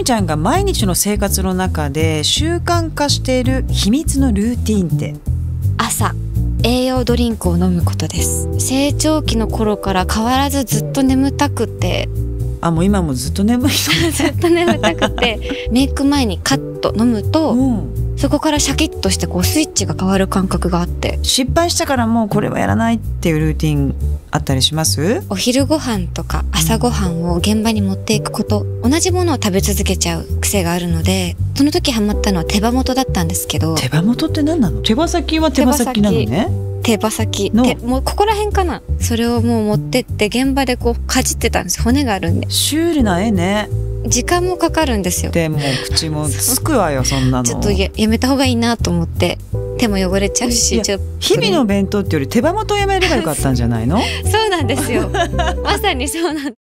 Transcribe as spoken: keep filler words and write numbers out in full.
ちゃんが毎日の生活の中で習慣化している秘密のルーティンって？ 朝栄養ドリンクを飲むことです。成長期の頃から変わらずずっと眠たくて、 あ、もう今もずっと眠いの？ ずっと眠たくてメイク前にカッと飲むと、うん、そこからシャキッとしてこうスイッチが変わる感覚があって、 失敗したからもうこれはやらないっていうルーティンあったりします？ お昼ご飯とか朝ご飯を現場に持っていくこと、同じものを食べ続けちゃう癖があるので、その時ハマったのは手羽元だったんですけど。 手羽元って何なの？手羽先は手羽先なのね。 手羽先のもうここら辺かな。それをもう持ってって現場でこうかじってたんです。骨があるんで。 シュールな絵ね。 時間もかかるんですよ。 でも口もつくわよそんなの。 ちょっと や, やめた方がいいなと思って。手も汚れちゃうし、ちょっと日々の弁当ってより手羽元をやめればよかったんじゃないの？ そうなんですよ。まさにそうなん